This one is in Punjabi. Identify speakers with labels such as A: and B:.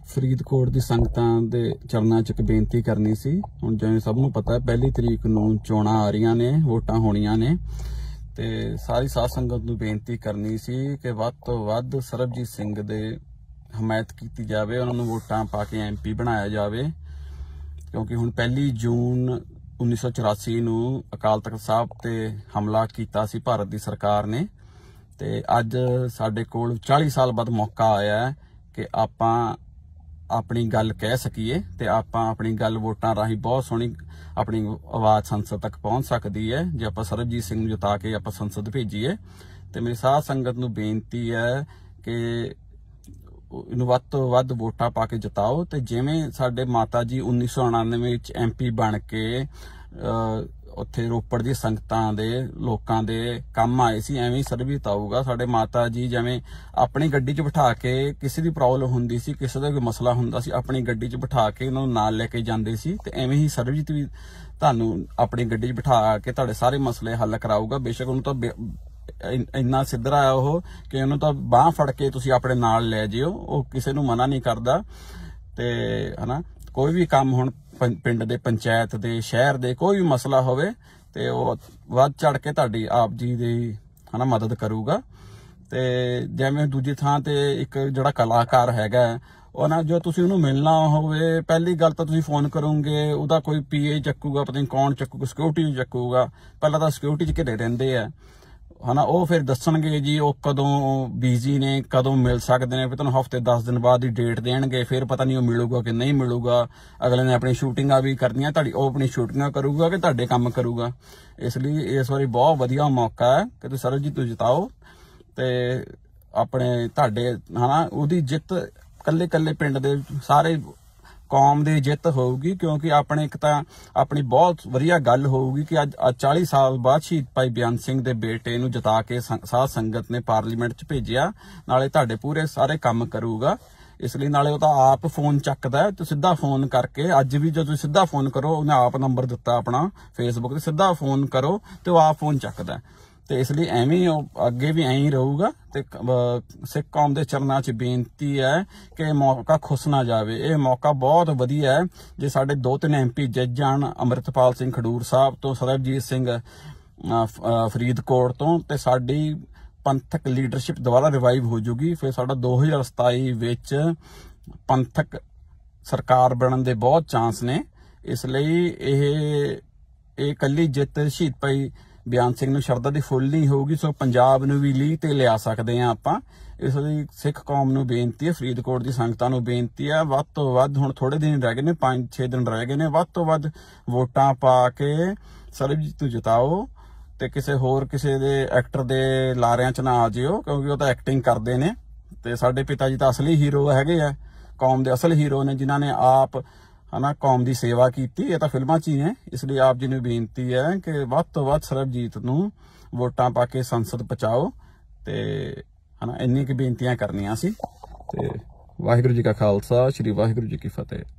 A: ਫਰੀਦਕੋਟ ਦੀ ਸੰਗਤਾਂ ਦੇ ਚਰਨਾਂ 'ਚ ਇੱਕ ਬੇਨਤੀ ਕਰਨੀ ਸੀ। ਹੁਣ ਜਿਵੇਂ ਸਭ ਨੂੰ ਪਤਾ ਹੈ 1 ਤਰੀਕ ਨੂੰ ਚੋਣਾਂ ਆ ਰਹੀਆਂ ਨੇ, ਵੋਟਾਂ ਹੋਣੀਆਂ ਨੇ ਤੇ ਸਾਰੀ ਸਾਧ ਸੰਗਤ ਨੂੰ ਬੇਨਤੀ ਕਰਨੀ ਸੀ ਕਿ ਵੱਧ ਤੋਂ ਵੱਧ ਸਰਬਜੀਤ ਸਿੰਘ ਦੇ ਹਮਾਇਤ ਕੀਤੀ ਜਾਵੇ, ਉਹਨਾਂ ਨੂੰ ਵੋਟਾਂ ਪਾ ਕੇ MP ਬਣਾਇਆ ਜਾਵੇ। ਕਿਉਂਕਿ ਹੁਣ 1 ਜੂਨ 1984 ਨੂੰ ਅਕਾਲ ਤਖਤ ਸਾਹਿਬ ਤੇ ਹਮਲਾ ਕੀਤਾ ਸੀ ਭਾਰਤ ਦੀ ਸਰਕਾਰ ਨੇ ਤੇ ਅੱਜ ਸਾਡੇ ਕੋਲ 40 ਸਾਲ ਬਾਅਦ ਮੌਕਾ ਆਇਆ ਹੈ ਕਿ ਆਪਾਂ ਆਪਣੀ ਗੱਲ ਕਹਿ ਸਕੀਏ ਤੇ ਆਪਾਂ ਆਪਣੀ ਗੱਲ ਵੋਟਾਂ ਰਾਹੀਂ ਬਹੁਤ ਸੋਹਣੀ ਆਪਣੀ ਆਵਾਜ਼ ਸੰਸਦ ਤੱਕ ਪਹੁੰਚ ਸਕਦੀ ਹੈ ਜੇ ਆਪਾਂ ਸਰਬਜੀਤ ਸਿੰਘ ਨੂੰ ਜਿਤਾ ਕੇ ਆਪਾਂ ਸੰਸਦ ਭੇਜੀਏ। ਤੇ ਮੇਰੀ ਸਾਧ ਸੰਗਤ ਨੂੰ ਬੇਨਤੀ ਹੈ ਕਿ ਇਹਨੂੰ ਵੱਧ ਤੋਂ ਵੱਧ ਵੋਟਾਂ ਪਾ ਕੇ ਜਿਤਾਓ ਤੇ ਜਿਵੇਂ ਸਾਡੇ ਮਾਤਾ ਜੀ 1999 ਵਿੱਚ MP ਬਣ ਕੇ ਉੱਥੇ ਰੋਪੜ ਦੀ ਸੰਗਤਾਂ ਦੇ ਲੋਕਾਂ ਦੇ ਕੰਮ ਆਏ ਸੀ, ਐਵੇਂ ਹੀ ਸਰਬਜੀਤ ਆਊਗਾ। ਸਾਡੇ ਮਾਤਾ ਜੀ ਜਿਵੇਂ ਆਪਣੀ ਗੱਡੀ 'ਚ ਬਿਠਾ ਕੇ ਕਿਸੇ ਦੀ ਪ੍ਰੋਬਲਮ ਹੁੰਦੀ ਸੀ, ਕਿਸੇ ਦਾ ਕੋਈ ਮਸਲਾ ਹੁੰਦਾ ਸੀ, ਆਪਣੀ ਗੱਡੀ 'ਚ ਬਿਠਾ ਕੇ ਉਹਨਾਂ ਨੂੰ ਨਾਲ ਲੈ ਕੇ ਜਾਂਦੇ ਸੀ ਤੇ ਐਵੇਂ ਹੀ ਸਰਬਜੀਤ ਵੀ ਤੁਹਾਨੂੰ ਆਪਣੀ ਗੱਡੀ 'ਚ ਬਿਠਾ ਕੇ ਤੁਹਾਡੇ ਸਾਰੇ ਮਸਲੇ ਹੱਲ ਕਰਾਊਗਾ। ਬੇਸ਼ੱਕ ਉਹਨੂੰ ਤਾਂ ਇੰਨਾ ਸਿੱਧਰਾ ਆ ਉਹ ਕਿ ਉਹਨੂੰ ਤਾਂ ਬਾਂਹ ਫੜ ਕੇ ਤੁਸੀਂ ਆਪਣੇ ਨਾਲ ਲੈ ਜਿਓ, ਉਹ ਕਿਸੇ ਨੂੰ ਮਨਾ ਨਹੀਂ ਕਰਦਾ। ਤੇ ਹਨਾ ਕੋਈ ਵੀ ਕੰਮ ਹੁਣ ਪਿੰਡ ਦੇ, ਪੰਚਾਇਤ ਦੇ, ਸ਼ਹਿਰ ਦੇ ਕੋਈ ਵੀ ਮਸਲਾ ਹੋਵੇ ਤੇ ਉਹ ਵੱਧ ਚੜ ਕੇ ਤੁਹਾਡੀ ਆਪ ਜੀ ਦੀ ਹਨਾ ਮਦਦ ਕਰੂਗਾ। ਤੇ ਜਿਵੇਂ ਦੂਜੀ ਥਾਂ ਤੇ ਇੱਕ ਜਿਹੜਾ ਕਲਾਕਾਰ ਹੈਗਾ ਉਹ ਨਾ, ਜੋ ਤੁਸੀਂ ਉਹਨੂੰ ਮਿਲਣਾ ਹੋਵੇ ਪਹਿਲੀ ਗੱਲ ਤਾਂ ਤੁਸੀਂ ਫੋਨ ਕਰੋਗੇ, ਉਹਦਾ ਕੋਈ PA ਚੱਕੂਗਾ, ਪਤਾ ਨਹੀਂ ਕੌਣ ਚੱਕੂਗਾ, ਸਿਕਿਉਰਿਟੀ ਚੱਕੂਗਾ। ਪਹਿਲਾਂ ਤਾਂ ਸਿਕਿਉਰਿਟੀ 'ਚ ਘਿਰੇ ਰਹਿੰਦੇ ਆ ਹਨਾ, ਉਹ ਫਿਰ ਦੱਸਣਗੇ ਜੀ ਉਹ ਕਦੋਂ ਬਿਜ਼ੀ ਨੇ, ਕਦੋਂ ਮਿਲ ਸਕਦੇ ਨੇ, ਫਿਰ ਤੁਹਾਨੂੰ ਹਫ਼ਤੇ 10 ਦਿਨ ਬਾਅਦ ਦੀ ਡੇਟ ਦੇਣਗੇ, ਫਿਰ ਪਤਾ ਨਹੀਂ ਉਹ ਮਿਲੂਗਾ ਕਿ ਨਹੀਂ ਮਿਲੂਗਾ। ਅਗਲੇ ਨੇ ਆਪਣੀ ਸ਼ੂਟਿੰਗਾਂ ਵੀ ਕਰਨੀਆਂ, ਤੁਹਾਡੀ ਉਹ ਆਪਣੀ ਸ਼ੂਟਿੰਗਾਂ ਕਰੂਗਾ ਕਿ ਤੁਹਾਡੇ ਕੰਮ ਕਰੂਗਾ। ਇਸ ਲਈ ਇਸ ਵਾਰੀ ਬਹੁਤ ਵਧੀਆ ਮੌਕਾ ਹੈ ਕਿ ਤੁਸੀਂ ਸਰਬਜੀਤ ਨੂੰ ਜਿਤਾਓ ਤੇ ਆਪਣੇ ਤੁਹਾਡੇ ਹਨਾ ਉਹਦੀ ਜਿੱਤ ਕੱਲੇ ਪਿੰਡ ਦੇ ਸਾਰੇ ਕੌਮ ਦੀ ਜਿੱਤ ਹੋਊਗੀ। ਕਿਉਂਕਿ ਆਪਣੇ ਇੱਕ ਤਾਂ ਆਪਣੀ ਬਹੁਤ ਵਧੀਆ ਗੱਲ ਹੋਊਗੀ ਕਿ ਅੱਜ 40 ਸਾਲ ਬਾਅਦ ਸ਼ਹੀਦ ਭਾਈ ਬੇਅੰਤ ਸਿੰਘ ਦੇ ਬੇਟੇ ਨੂੰ ਜਿਤਾ ਕੇ ਸਾਧ ਸੰਗਤ ਨੇ ਪਾਰਲੀਮੈਂਟ 'ਚ ਭੇਜਿਆ, ਨਾਲੇ ਤੁਹਾਡੇ ਪੂਰੇ ਸਾਰੇ ਕੰਮ ਕਰੂਗਾ। ਇਸ ਲਈ ਨਾਲੇ ਉਹ ਤਾਂ ਆਪ ਫੋਨ ਚੱਕਦਾ ਤੇ ਸਿੱਧਾ ਫੋਨ ਕਰਕੇ, ਅੱਜ ਵੀ ਜਦੋਂ ਤੁਸੀਂ ਸਿੱਧਾ ਫੋਨ ਕਰੋ, ਉਹਨੇ ਆਪ ਨੰਬਰ ਦਿੱਤਾ ਆਪਣਾ Facebook ਤੇ, ਸਿੱਧਾ ਫੋਨ ਕਰੋ ਤੇ ਉਹ ਆਪ ਫੋਨ ਚੱਕਦਾ। ਤੇ ਇਸ ਲਈ ਐਵੇਂ ਉਹ ਅੱਗੇ ਵੀ ਐਂ ਹੀ ਰਹੂਗਾ। ਤੇ ਸਿੱਖ ਕੌਮ ਦੇ ਚਰਨਾਂ 'ਚ ਬੇਨਤੀ ਹੈ ਕਿ ਇਹ ਮੌਕਾ ਖੁੱਸ ਨਾ ਜਾਵੇ। ਇਹ ਮੌਕਾ ਬਹੁਤ ਵਧੀਆ ਹੈ ਜੇ ਸਾਡੇ 2-3 MP ਜਿੱਤ ਜਾਣ, ਅੰਮ੍ਰਿਤਪਾਲ ਸਿੰਘ ਖਡੂਰ ਸਾਹਿਬ ਤੋਂ, ਸਰਬਜੀਤ ਸਿੰਘ ਫਰੀਦਕੋਟ ਤੋਂ, ਤੇ ਸਾਡੀ ਪੰਥਕ ਲੀਡਰਸ਼ਿਪ ਦੁਬਾਰਾ ਰਿਵਾਈਵ ਹੋ ਜੂਗੀ। ਫਿਰ ਸਾਡਾ 2027 ਵਿੱਚ ਪੰਥਕ ਸਰਕਾਰ ਬਣਨ ਦੇ ਬਹੁਤ ਚਾਂਸ ਨੇ। ਇਸ ਲਈ ਇਹ ਇਕੱਲੀ ਜਿੱਤ ਸ਼ਹੀਦ ਭਾਈ ਬੇਅੰਤ ਸਿੰਘ ਨੂੰ ਸ਼ਰਧਾ ਦੀ ਫੁੱਲ ਨਹੀਂ ਹੋਊਗੀ, ਸੋ ਪੰਜਾਬ ਨੂੰ ਵੀ ਲੀਹ ਤੇ ਲਿਆ ਸਕਦੇ ਹਾਂ ਆਪਾਂ। ਇਸ ਲਈ ਸਿੱਖ ਕੌਮ ਨੂੰ ਬੇਨਤੀ ਹੈ, ਫਰੀਦਕੋਟ ਦੀ ਸੰਗਤਾਂ ਨੂੰ ਬੇਨਤੀ ਹੈ, ਵੱਧ ਤੋਂ ਵੱਧ ਹੁਣ ਥੋੜੇ ਦਿਨ ਰਹਿ ਗਏ ਨੇ, 5-6 ਦਿਨ ਰਹਿ ਗਏ ਨੇ, ਵੱਧ ਤੋਂ ਵੱਧ ਵੋਟਾਂ ਪਾ ਕੇ ਸਰਬਜੀਤ ਨੂੰ ਜਿਤਾਓ ਤੇ ਕਿਸੇ ਦੇ ਐਕਟਰ ਦੇ ਲਾਰਿਆਂ 'ਚ ਨਾ ਆ ਜਿਓ, ਕਿਉਂਕਿ ਉਹ ਤਾਂ ਐਕਟਿੰਗ ਕਰਦੇ ਨੇ। ਤੇ ਸਾਡੇ ਪਿਤਾ ਜੀ ਤਾਂ ਅਸਲੀ ਹੀਰੋ ਹੈਗੇ ਆ, ਕੌਮ ਦੇ ਅਸਲ ਹੀਰੋ ਨੇ, ਜਿਨ੍ਹਾਂ ਨੇ ਆਪ ਹਨਾ ਕੌਮ ਦੀ ਸੇਵਾ ਕੀਤੀ। ਇਹ ਤਾਂ ਫਿਲਮਾਂ 'ਚ ਹੀ ਨੇ। ਇਸ ਲਈ ਆਪ ਜੀ ਨੂੰ ਬੇਨਤੀ ਹੈ ਕਿ ਵੱਧ ਤੋਂ ਵੱਧ ਸਰਬਜੀਤ ਨੂੰ ਵੋਟਾਂ ਪਾ ਕੇ ਸੰਸਦ ਪਹੁੰਚਾਓ ਤੇ ਹਨਾ ਇੰਨੀ ਕੁ ਬੇਨਤੀਆਂ ਕਰਨੀਆਂ ਸੀ। ਤੇ ਵਾਹਿਗੁਰੂ ਜੀ ਕਾ ਖਾਲਸਾ, ਸ੍ਰੀ ਵਾਹਿਗੁਰੂ ਜੀ ਕੀ ਫਤਿਹ।